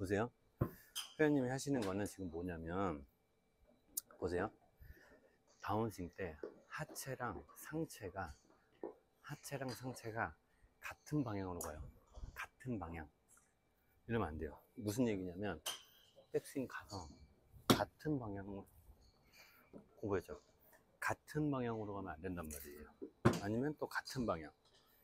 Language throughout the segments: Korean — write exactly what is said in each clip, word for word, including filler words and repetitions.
보세요. 회원님이 하시는 거는 지금 뭐냐면, 보세요. 다운스윙 때 하체랑 상체가, 하체랑 상체가 같은 방향으로 가요. 같은 방향. 이러면 안 돼요. 무슨 얘기냐면, 백스윙 가서 같은 방향으로, 공부했죠? 같은 방향으로 가면 안 된단 말이에요. 아니면 또 같은 방향.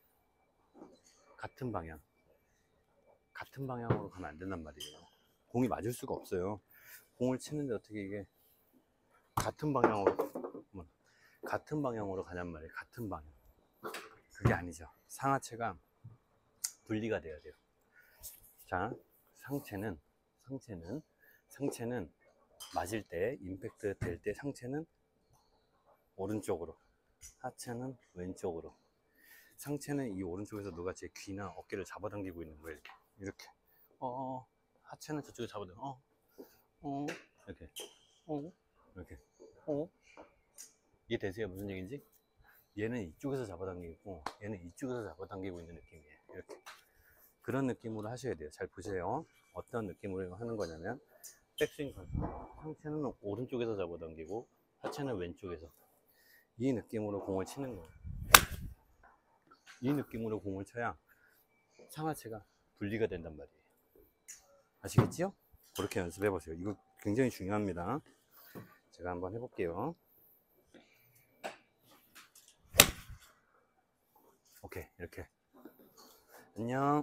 같은 방향. 같은 방향으로 가면 안 된단 말이에요. 공이 맞을 수가 없어요. 공을 치는데 어떻게 이게 같은 방향으로, 같은 방향으로 가냔 말이에요. 같은 방향. 그게 아니죠. 상하체가 분리가 돼야 돼요. 자, 상체는, 상체는, 상체는 맞을 때, 임팩트 될 때 상체는 오른쪽으로, 하체는 왼쪽으로. 상체는 이 오른쪽에서 누가 제 귀나 어깨를 잡아당기고 있는 거예요. 이렇게. 이렇게. 어, 하체는 저쪽에 잡아당겨. 어, 어, 이렇게. 어, 이렇게. 어. 이해되세요? 무슨 얘기인지? 얘는 이쪽에서 잡아당기고, 얘는 이쪽에서 잡아당기고 있는 느낌이에요. 이렇게. 그런 느낌으로 하셔야 돼요. 잘 보세요. 어떤 느낌으로 하는 거냐면, 백스윙 상체는 오른쪽에서 잡아당기고, 하체는 왼쪽에서. 이 느낌으로 공을 치는 거예요. 이 느낌으로 공을 쳐야 상하체가 분리가 된단 말이에요. 아시겠지요? 그렇게 연습해 보세요. 이거 굉장히 중요합니다. 제가 한번 해볼게요. 오케이, 이렇게. 안녕.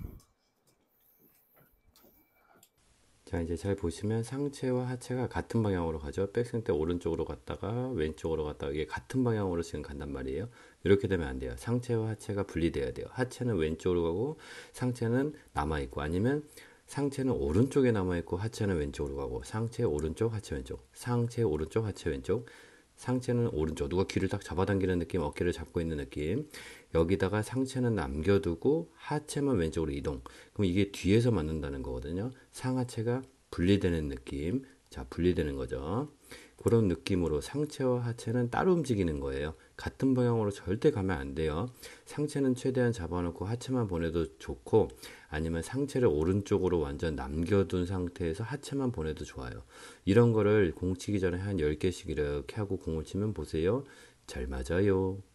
자, 이제 잘 보시면 상체와 하체가 같은 방향으로 가죠. 백스윙 때 오른쪽으로 갔다가 왼쪽으로 갔다가 이게 같은 방향으로 지금 간단 말이에요. 이렇게 되면 안 돼요. 상체와 하체가 분리돼야 돼요. 하체는 왼쪽으로 가고 상체는 남아있고, 아니면 상체는 오른쪽에 남아있고 하체는 왼쪽으로 가고, 상체 오른쪽, 하체 왼쪽, 상체 오른쪽, 하체 왼쪽, 상체는 오른쪽, 누가 귀를 딱 잡아당기는 느낌, 어깨를 잡고 있는 느낌. 여기다가 상체는 남겨두고 하체만 왼쪽으로 이동. 그럼 이게 뒤에서 맞는다는 거거든요. 상하체가 분리되는 느낌. 자, 분리되는 거죠. 그런 느낌으로 상체와 하체는 따로 움직이는 거예요. 같은 방향으로 절대 가면 안 돼요. 상체는 최대한 잡아놓고 하체만 보내도 좋고, 아니면 상체를 오른쪽으로 완전 남겨둔 상태에서 하체만 보내도 좋아요. 이런 거를 공 치기 전에 한 열 개씩 이렇게 하고 공을 치면 보세요. 잘 맞아요.